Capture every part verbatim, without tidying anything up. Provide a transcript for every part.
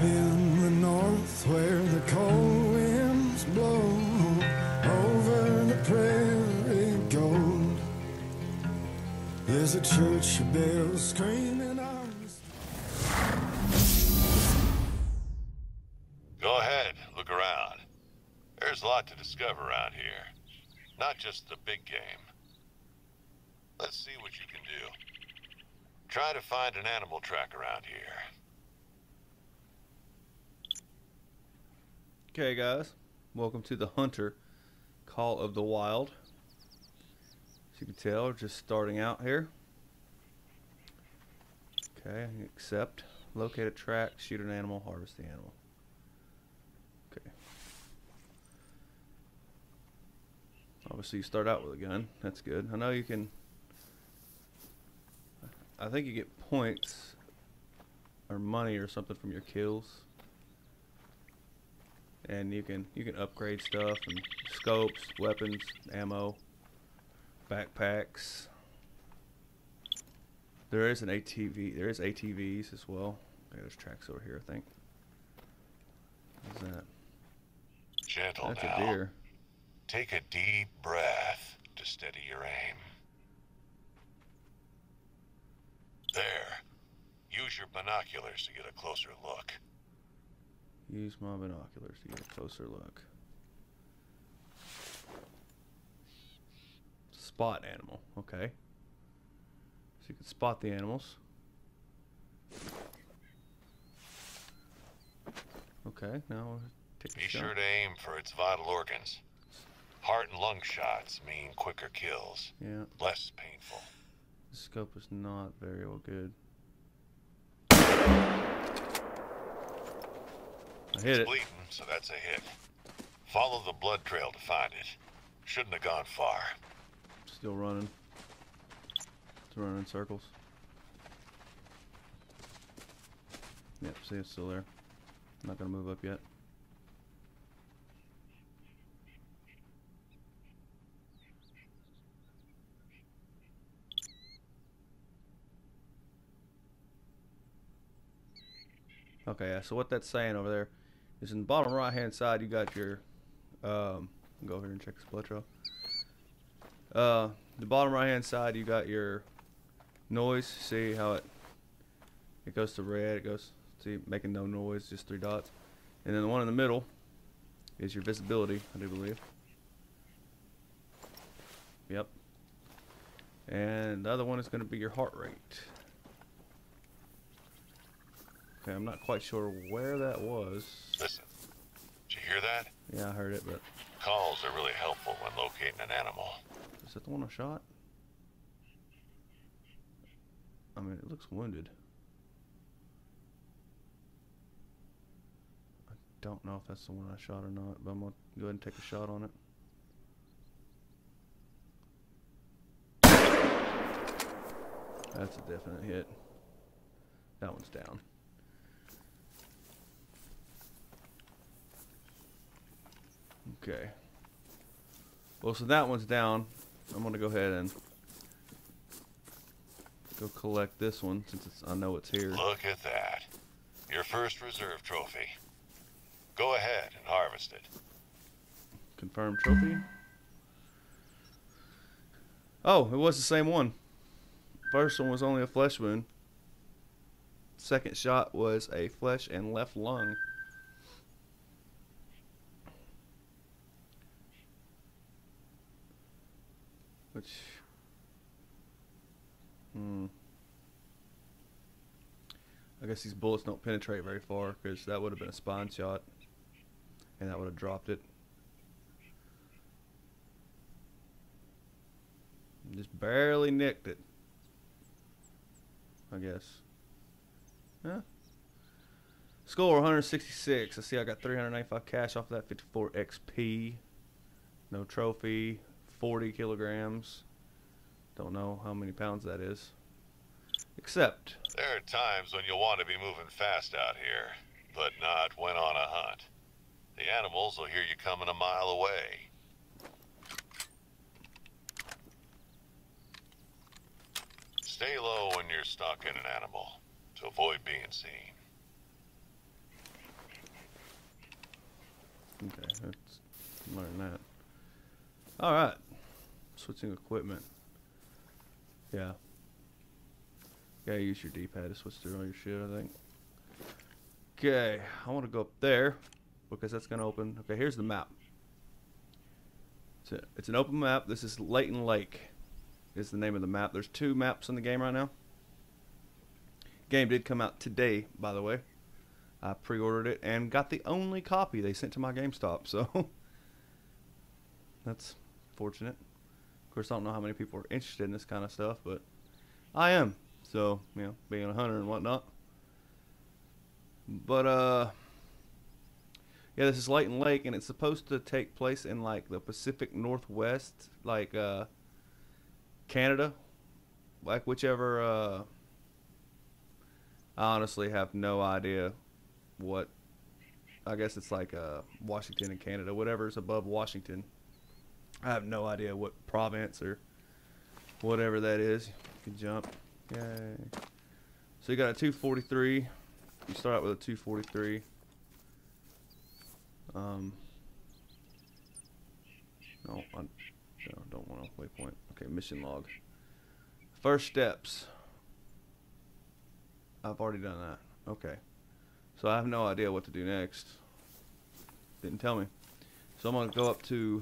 in the north where the cold winds blow over the prairie gold. There's a church bell screaming on the... Go ahead, look around. There's a lot to discover around here. Not just the big game. Let's see what you can do. Try to find an animal track around here. Okay guys, welcome to the Hunter Call of the Wild. As you can tell, we're just starting out here. Okay, accept. Locate a track, shoot an animal, harvest the animal. Okay. Obviously you start out with a gun, that's good. I know you can, I think you get points or money or something from your kills. And you can you can upgrade stuff and scopes, weapons, ammo, backpacks. There is an A T V. There is A T Vs as well. Okay, there's tracks over here, I think. What's that? Gentle That's now. a deer. Take a deep breath to steady your aim. There. Use your binoculars to get a closer look. Use my binoculars to get a closer look. Spot animal. Okay. So you can spot the animals. Okay, now we'll take a Be shot. sure to aim for its vital organs. Heart and lung shots mean quicker kills. Yeah. Less painful. The scope is not very well good. I hit It's it. bleeding, so that's a hit. Follow the blood trail to find it. Shouldn't have gone far. Still running. It's running in circles. Yep, see it's still there. Not gonna move up yet. Okay, yeah, so what that's saying over there is in the bottom right hand side you got your um go over here and check this blood trail. Uh the bottom right hand side you got your noise. See how it it goes to red, it goes see making no noise, just three dots. And then the one in the middle is your visibility, I do believe. Yep. And the other one is gonna be your heart rate. Okay, I'm not quite sure where that was. Listen, did you hear that? Yeah, I heard it, but Calls are really helpful when locating an animal. is that the one I shot? I mean, it looks wounded. I don't know if that's the one I shot or not, but I'm gonna go ahead and take a shot on it. That's a definite hit. That one's down. Okay. Well, so that one's down. I'm gonna go ahead and go collect this one since it's, I know it's here. Look at that. Your first reserve trophy. Go ahead and harvest it. Confirm trophy. Oh, it was the same one. First one was only a flesh wound. Second shot was a flesh and left lung. Which, hmm. I guess these bullets don't penetrate very far because that would have been a spine shot, and that would have dropped it. Just barely nicked it, I guess. Yeah. Score one hundred sixty-six. I see I got three hundred ninety-five cash off of that, fifty-four X P. No trophy. forty kilograms. Don't know how many pounds that is. Except There are times when you'll want to be moving fast out here, but not when on a hunt. The animals will hear you coming a mile away. Stay low when you're stalking an animal to avoid being seen. learn that. Alright. Switching equipment. Yeah. Gotta use your D-pad to switch through all your shit, I think. Okay, I want to go up there because that's gonna open. Okay, here's the map. It's, a, it's an open map. This is Layton Lake. Is the name of the map. There's two maps in the game right now. Game did come out today, by the way. I pre-ordered it and got the only copy they sent to my GameStop, so that's fortunate. Of course, I don't know how many people are interested in this kind of stuff, but I am. So, you know, being a hunter and whatnot. But, uh, yeah, this is Layton Lake, and it's supposed to take place in, like, the Pacific Northwest, like, uh, Canada. Like, whichever, uh, I honestly have no idea what, I guess it's like, uh, Washington and Canada, whatever's above Washington. I have no idea what province or whatever that is. You can jump. Yay. So you got a two forty-three. You start out with a two forty-three. Um, no, I no, don't want a waypoint. Okay, mission log. First steps. I've already done that. Okay. So I have no idea what to do next. Didn't tell me. So I'm going to go up to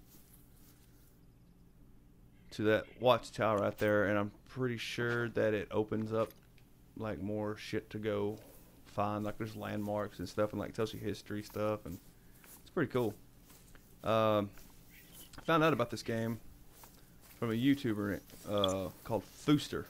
to that watchtower right there, and I'm pretty sure that it opens up like more shit to go find. Like there's landmarks and stuff, and like tells you history stuff, and it's pretty cool. Um, I found out about this game from a YouTuber uh, called Fooster,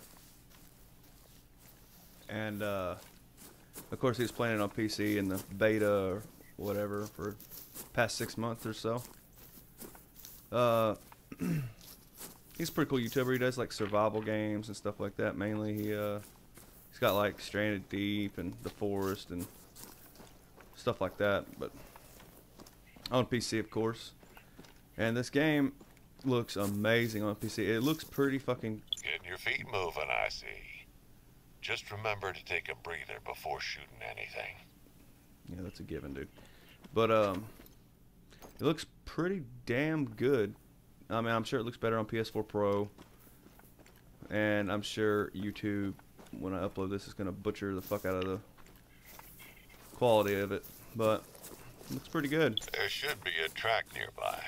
and uh, of course he was playing it on P C in the beta or whatever for past six months or so. Uh, he's a pretty cool YouTuber. He does like survival games and stuff like that. Mainly, he uh, he's got like Stranded Deep and The Forest and stuff like that. But on P C, of course. And this game looks amazing on P C. It looks pretty fucking. Getting your feet moving, I see. Just remember to take a breather before shooting anything. Yeah, that's a given, dude. But um, it looks pretty damn good. I mean, I'm sure it looks better on P S four Pro, and I'm sure YouTube, when I upload this, is gonna butcher the fuck out of the quality of it. But it looks pretty good. There should be a track nearby.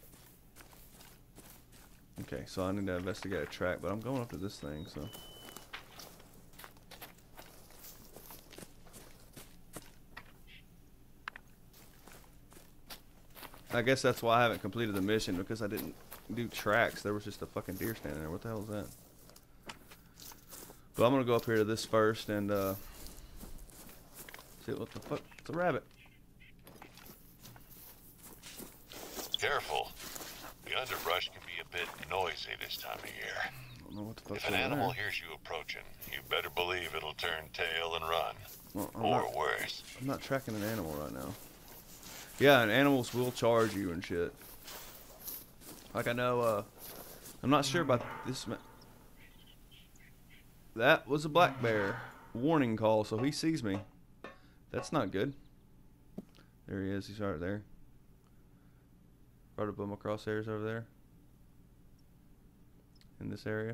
Okay, so I need to investigate a track, but I'm going up to this thing, so. I guess that's why I haven't completed the mission, because I didn't do tracks. There was just a fucking deer standing there. What the hell is that? But I'm gonna go up here to this first and uh, see what the fuck. It's a rabbit. Careful. The underbrush can be a bit noisy this time of year. I don't know what the fuck's If an going on animal there. hears you approaching, you better believe it'll turn tail and run. Well, I'm Or not, worse. I'm not tracking an animal right now. Yeah, and animals will charge you and shit. Like I know, uh, I'm not sure about this. Ma that was a black bear. Warning call, so he sees me. That's not good. There he is. He's right there. Right above my crosshairs over there. In this area.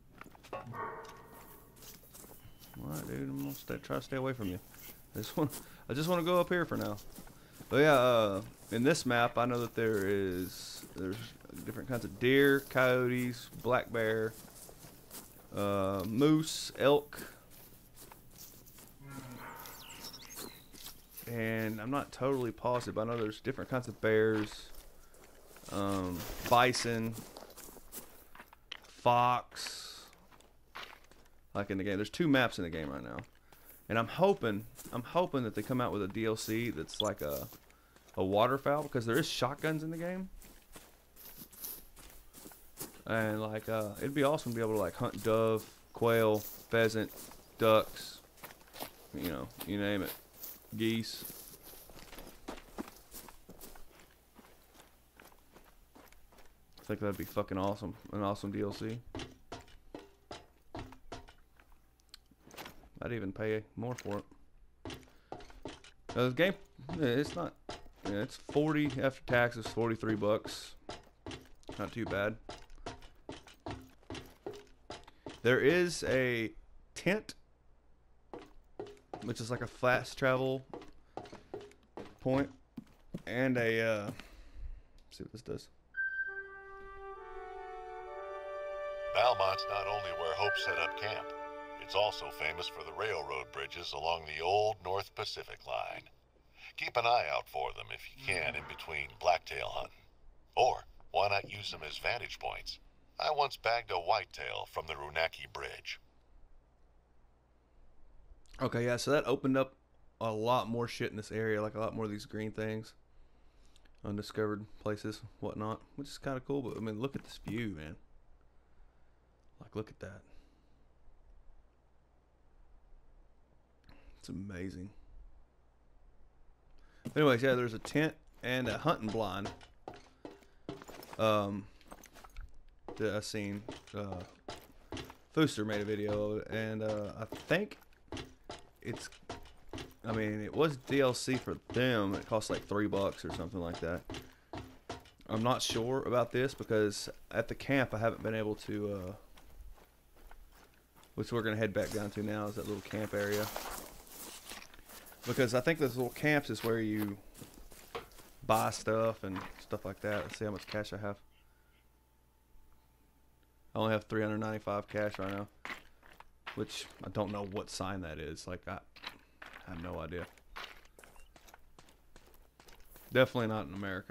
Alright, dude. I'm gonna stay, try to stay away from you. I just want, I just want to go up here for now. But yeah, uh, in this map, I know that there is there's different kinds of deer, coyotes, black bear, uh, moose, elk, and I'm not totally positive. But I know there's different kinds of bears, um, bison, fox. Like in the game, there's two maps in the game right now. And I'm hoping, I'm hoping that they come out with a D L C that's like a, a waterfowl, because there is shotguns in the game. And like, uh, it'd be awesome to be able to like hunt dove, quail, pheasant, ducks, you know, you name it, geese. I think that'd be fucking awesome, an awesome D L C. I'd even pay more for it. Uh, the game, it's not, Yeah, it's forty after taxes, forty-three bucks. Not too bad. There is a tent, which is like a fast travel point, and a uh, let's see what this does. Valmont's not only where Hope set up camp, it's also famous for the railroad bridges along the old North Pacific line. Keep an eye out for them if you can in between blacktail hunting. Or why not use them as vantage points? I once bagged a whitetail from the Runaki Bridge. Okay, yeah, so that opened up a lot more shit in this area, like a lot more of these green things, undiscovered places, whatnot, which is kind of cool. But I mean, look at this view, man. Like, look at that. It's amazing. Anyways, yeah, there's a tent and a hunting blind. Um, that I seen. Uh, Fooster made a video of it, and uh, I think it's. I mean, it was D L C for them. It cost like three bucks or something like that. I'm not sure about this because at the camp I haven't been able to. Uh, which we're gonna head back down to now is that little camp area. Because I think those little camps is where you buy stuff and stuff like that. Let's see how much cash I have. I only have three hundred ninety-five cash right now, which I don't know what sign that is. Like, I, I have no idea. Definitely not in America.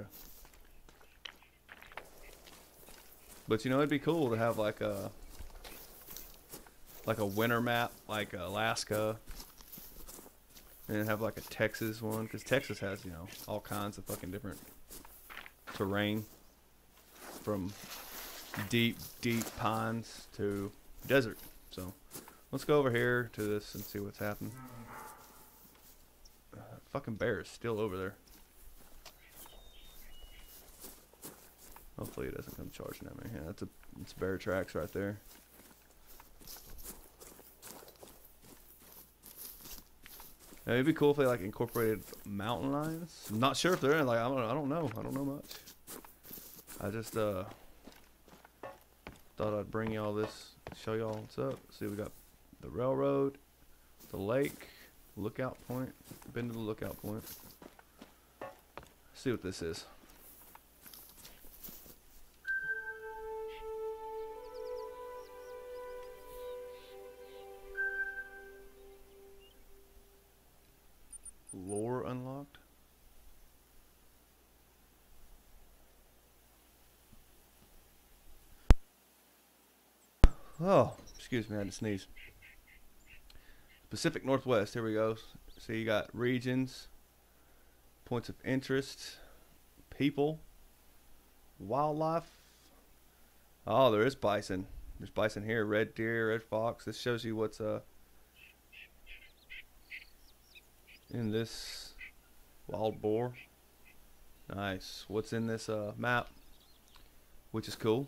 But you know, it'd be cool to have like a like a winter map, like Alaska. And have like a Texas one, because Texas has, you know, all kinds of fucking different terrain. From deep, deep pines to desert. So, let's go over here to this and see what's happening. Uh, fucking bear is still over there. Hopefully it doesn't come charging at me. Yeah, that's a, it's bear tracks right there. Yeah, it'd be cool if they like incorporated mountain lions. I'm not sure if they're in. Like I don't, I don't know. I don't know much. I just uh thought I'd bring y'all this, show y'all what's up. See, we got the railroad, the lake, lookout point. Been to the lookout point. See what this is. Lore unlocked. Oh, excuse me, I had to sneeze. Pacific Northwest, here we go. So you got regions, points of interest, people, wildlife. Oh, there is bison. There's bison here, red deer, red fox. This shows you what's uh in this. Wild boar. Nice. What's in this uh, map? Which is cool.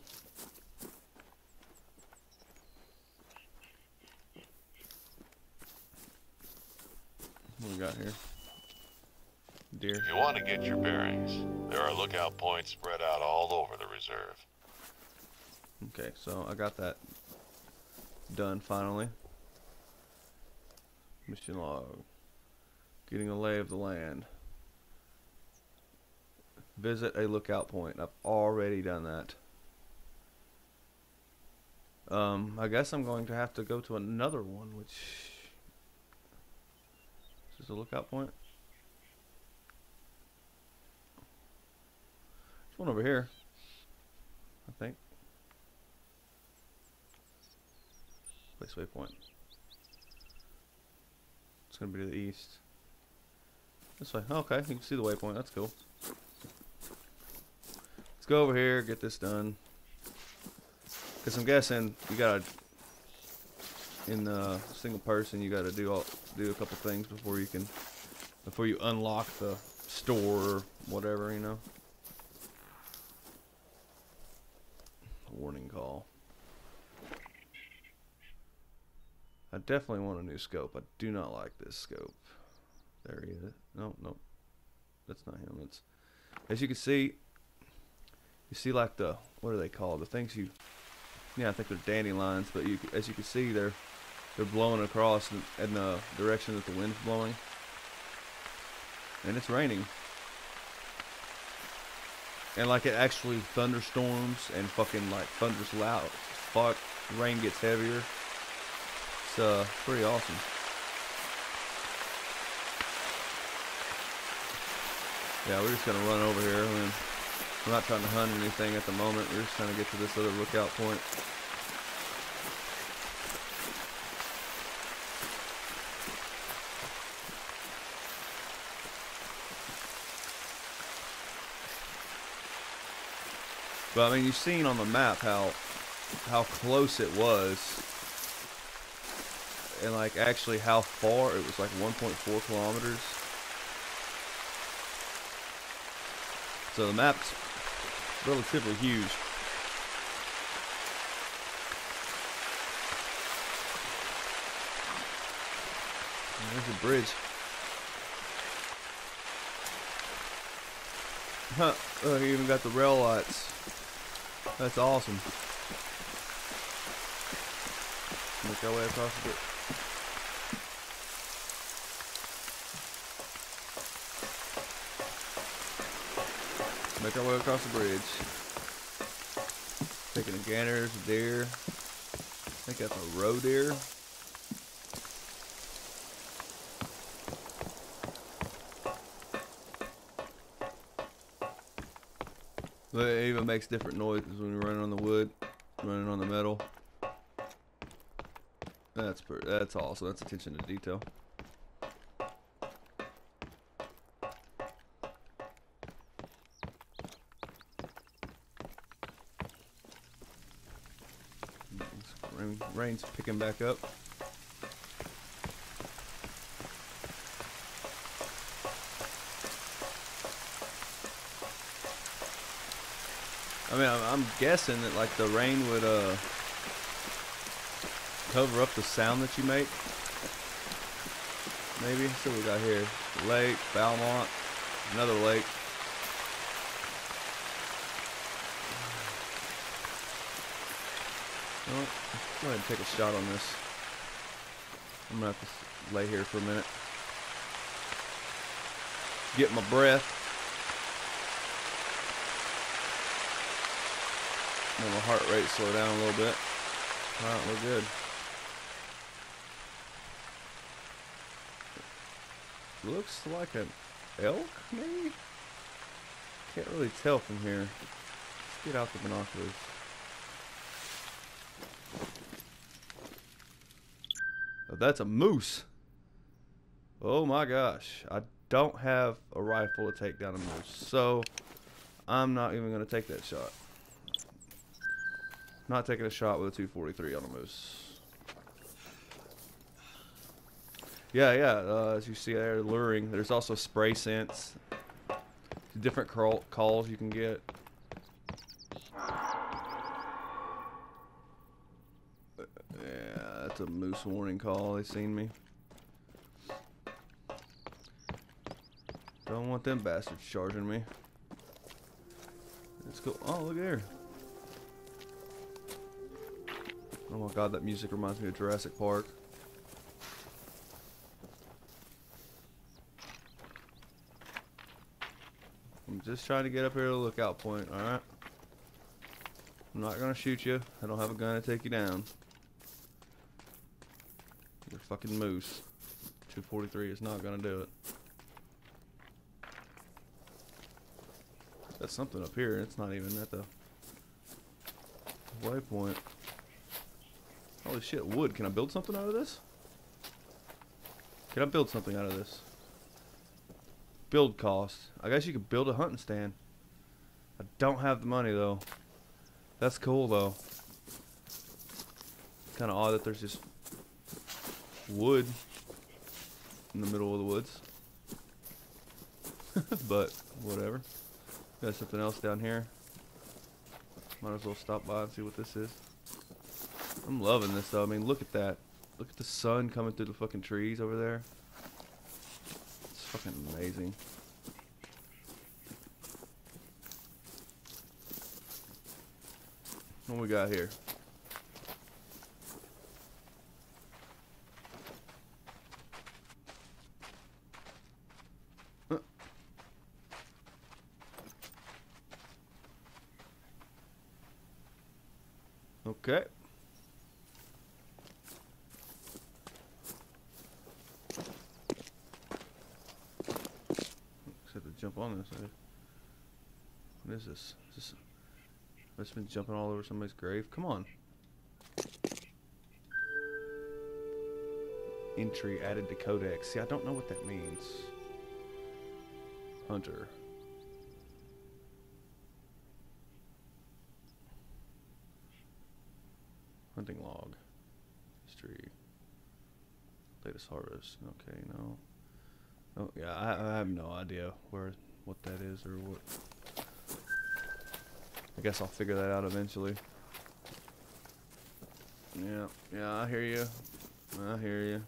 What we got here? Deer. You want to get your bearings. There are lookout points spread out all over the reserve. Okay, so I got that done finally. Mission log. Getting a lay of the land. Visit a lookout point. I've already done that. Um, I guess I'm going to have to go to another one, which is this a lookout point? There's one over here, I think. Place waypoint. It's gonna be to the east. This way. Oh, okay, you can see the waypoint. That's cool. Let's go over here, get this done. Cause I'm guessing you gotta, in the single person, you gotta do all, do a couple things before you can, before you unlock the store or whatever, you know. Warning call. I definitely want a new scope. I do not like this scope. There he is. No, no. that's not him. It's, as you can see, you see like the, what are they called? The things you, yeah, I think they're dandelions, but you, as you can see, they're, they're blowing across in, in the direction that the wind's blowing. And it's raining. And like it actually thunderstorms and fucking like thunders loud. Fuck, rain gets heavier. It's uh, pretty awesome. Yeah, we're just gonna run over here. I mean, we're not trying to hunt anything at the moment. We're just trying to get to this other lookout point. But I mean, you've seen on the map how how close it was, and like actually how far it was, like one point four kilometers. So the map's relatively huge. And there's a bridge. Huh, oh, you even got the rail lights. That's awesome. Make our way across the bridge. Make our way across the bridge. Taking a gander, there's a deer. I think that's a roe deer. But it even makes different noises when you're running on the wood, running on the metal. That's per that's awesome. That's attention to detail. Rain, rain's picking back up. I mean, I'm, I'm guessing that like the rain would uh cover up the sound that you make. Maybe. So we got here lake, Valmont, another lake. Well, let's go ahead and take a shot on this. I'm gonna have to lay here for a minute, get my breath. Let my heart rate slow down a little bit. Alright, we're good. Looks like an elk, maybe? Can't really tell from here. Let's get out the binoculars. Oh, that's a moose. Oh my gosh. I don't have a rifle to take down a moose, so I'm not even going to take that shot. Not taking a shot with a two forty-three on a moose. Yeah, yeah, uh, as you see there, luring. There's also spray scents. Different call calls you can get. Yeah, that's a moose warning call. They seen me. Don't want them bastards charging me. Let's go. Oh, look there. Oh my god, that music reminds me of Jurassic Park. I'm just trying to get up here to the lookout point, alright? I'm not gonna shoot you. I don't have a gun to take you down. You're a fucking moose. two forty-three is not gonna do it. That's something up here. It's not even at the waypoint. Holy shit, wood. Can I build something out of this? Can I build something out of this? Build cost. I guess you could build a hunting stand. I don't have the money though. That's cool though. Kind of odd that there's just wood in the middle of the woods. But whatever. Got something else down here. Might as well stop by and see what this is. I'm loving this though. I mean, look at that. Look at the sun coming through the fucking trees over there. It's fucking amazing. What we got here? Huh. Okay. Except to jump on this. What is this? Is this I've been jumping all over somebody's grave. Come on. Entry added to codex. See, I don't know what that means. Hunter. Hunting log. History. Latest harvest. Okay, no. Oh, yeah, I, I have no idea where, what that is or what. I guess I'll figure that out eventually. Yeah, yeah, I hear you. I hear you.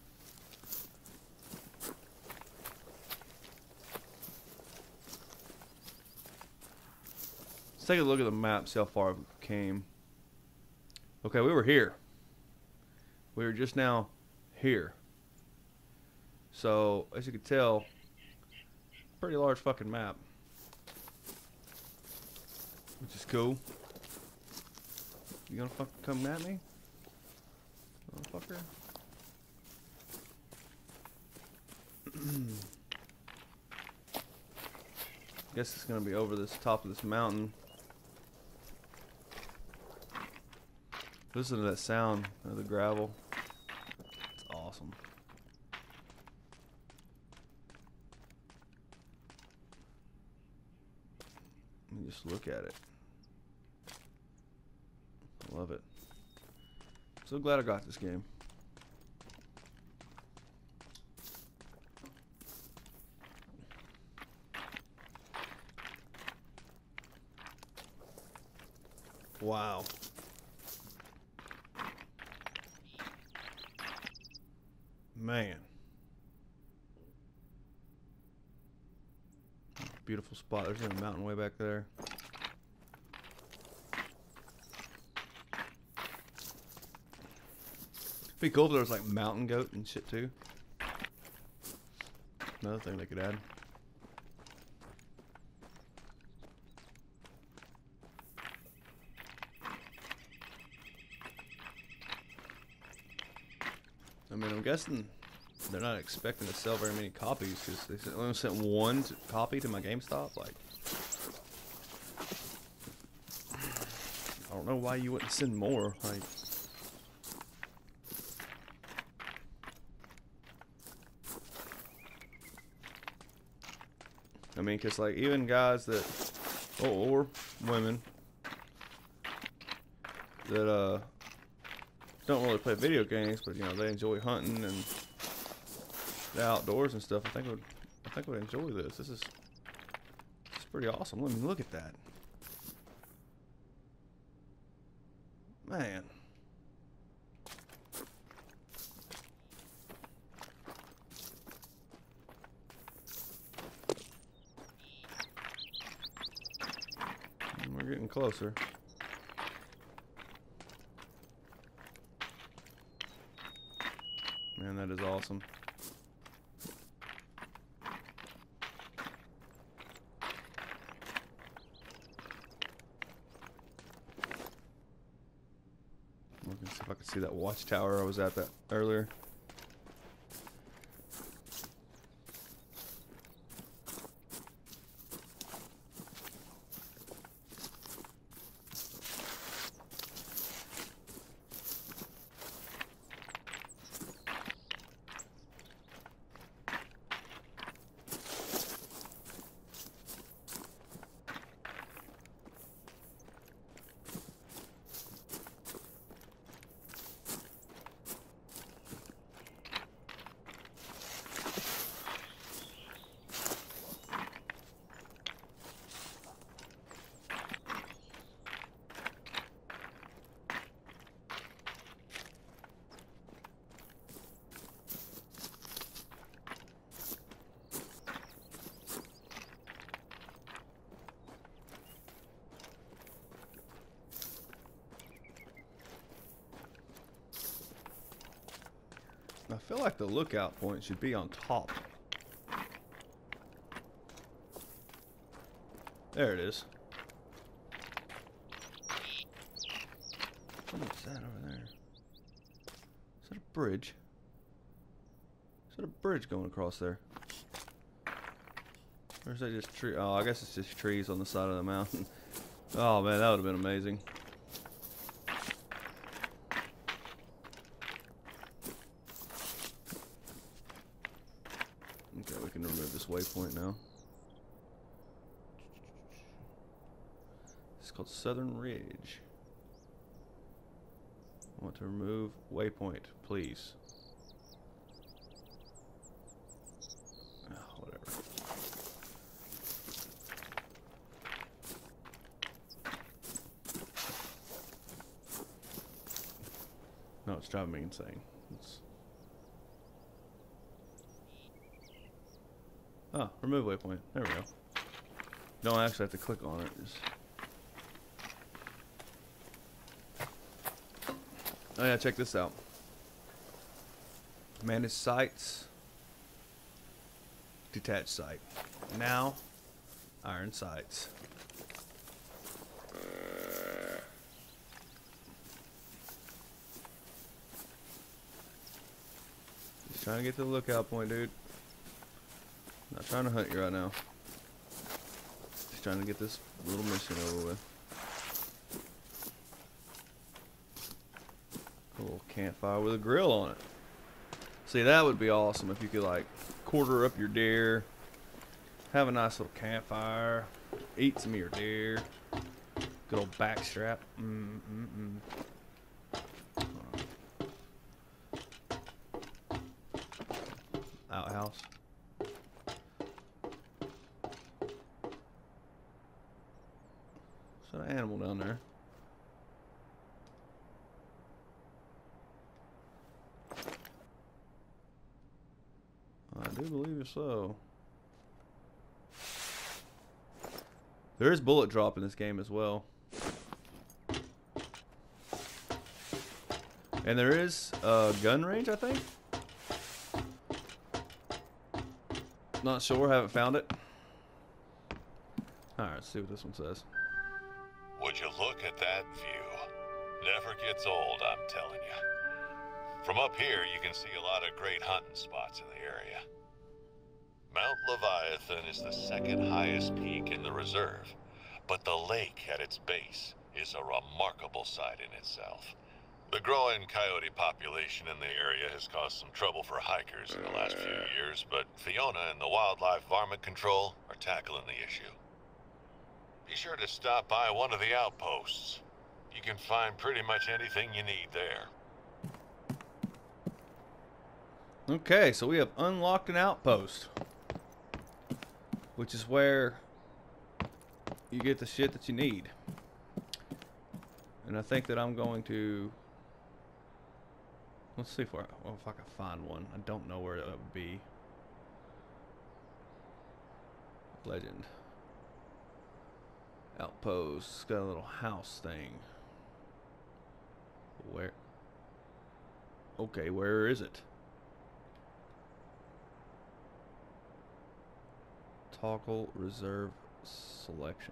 Let's take a look at the map, see how far we came. Okay, we were here. We were just now here. So, as you can tell, pretty large fucking map. Which is cool. You gonna fucking come at me? Motherfucker. Guess it's gonna be over this top of this mountain. Listen to that sound of the gravel. It's awesome. Let me just look at it. I love it. So glad I got this game. Wow. Man. Beautiful spot. There's a mountain way back there. Be cool if there was like mountain goat and shit too. Another thing they could add. I mean, I'm guessing they're not expecting to sell very many copies because they only sent one to copy to my GameStop. Like, I don't know why you wouldn't send more. Like, I mean, because like even guys that, oh, or women that uh don't really play video games, but you know they enjoy hunting and the outdoors and stuff. I think would I think would enjoy this. This is it's pretty awesome. Let me look at that, man. We're getting closer. Man, that is awesome. Looking to see if I can see that watchtower I was at that earlier. I feel like the lookout point should be on top. There it is. What is that over there? Is that a bridge? Is that a bridge going across there? Or is that just tree? Oh, I guess it's just trees on the side of the mountain. Oh man, that would have been amazing. Okay, we can remove this waypoint now. It's called Southern Ridge. I want to remove waypoint, please. Oh, whatever. No, it's driving me insane. It's... Oh, remove waypoint. There we go. Don't actually have to click on it. Just... Oh yeah, check this out. Manage sites. Detached site. Now, iron sights. Just trying to get to the lookout point, dude. Not trying to hunt you right now. Just trying to get this little mission over with. A little campfire with a grill on it. See, that would be awesome if you could like quarter up your deer, have a nice little campfire, eat some of your deer, good old backstrap. Mm mm mm. Outhouse. Is that an animal down there? I do believe so. There is bullet drop in this game as well. And there is a gun range, I think. Not sure, haven't found it. Alright, let's see what this one says. Would you look at that view? Never gets old, I'm telling you. From up here, you can see a lot of great hunting spots in the area. Mount Leviathan is the second highest peak in the reserve, but the lake at its base is a remarkable sight in itself. The growing coyote population in the area has caused some trouble for hikers in the last few years, but Fiona and the Wildlife Varmint Control are tackling the issue. Be sure to stop by one of the outposts. You can find pretty much anything you need there. Okay, so we have unlocked an outpost, which is where you get the shit that you need. And I think that I'm going to... Let's see if I, well, if I can find one. I don't know where that would be. Legend. Outpost. It's got a little house thing. Where? Okay, where is it? Toggle reserve selection.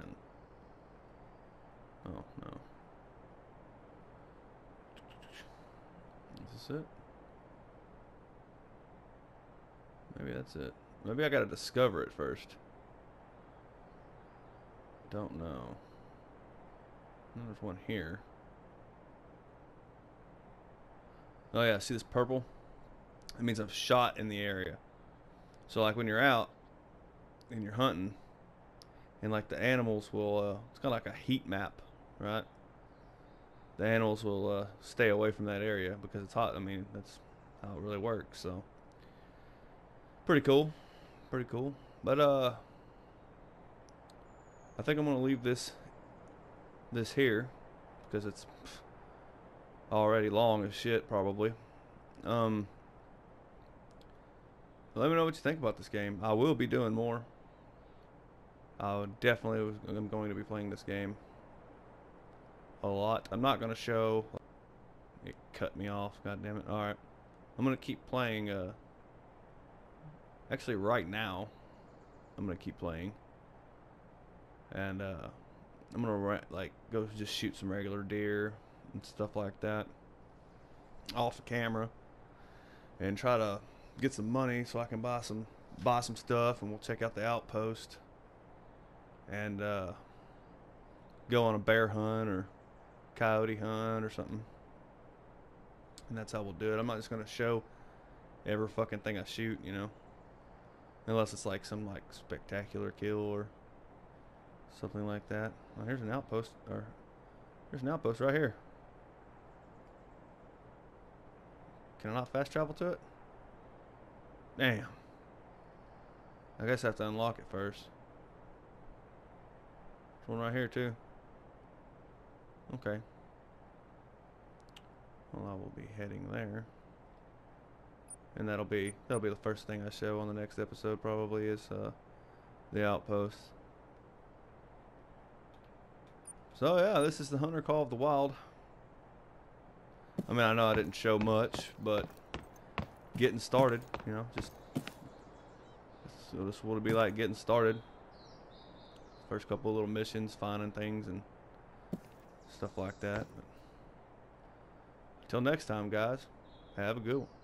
Oh, no. Is this it? Maybe that's it. Maybe I gotta discover it first. Don't know. There's one here. Oh yeah, see this purple? It means I've shot in the area. So like when you're out and you're hunting, and like the animals will, uh, it's kind of like a heat map, right? The animals will uh, stay away from that area because it's hot. I mean, that's how it really works. So pretty cool, pretty cool. But uh, I think I'm gonna leave this this here because it's already long as shit, probably. Um, let me know what you think about this game. I will be doing more. I definitely am going to be playing this game a lot. I'm not going to show. It cut me off. God damn it. All right. I'm gonna keep playing. Uh, actually, right now, I'm gonna keep playing, and uh, I'm gonna like go just shoot some regular deer and stuff like that off the camera, and try to get some money so I can buy some buy some stuff, and we'll check out the outpost and uh, go on a bear hunt or coyote hunt or something. And that's how we'll do it. I'm not just gonna show every fucking thing I shoot, you know, unless it's like some like spectacular kill or something like that. Oh, here's an outpost, or here's an outpost right here. Can I not fast travel to it? Damn. I guess I have to unlock it first. There's one right here too. Okay. Well, I will be heading there, and that'll be that'll be the first thing I show on the next episode. Probably is uh, the outpost. So yeah, this is the Hunter Call of the Wild. I mean, I know I didn't show much, but getting started, you know, just so this is what it'll be like getting started. First couple of little missions, finding things and stuff like that. But until next time, guys, have a good one.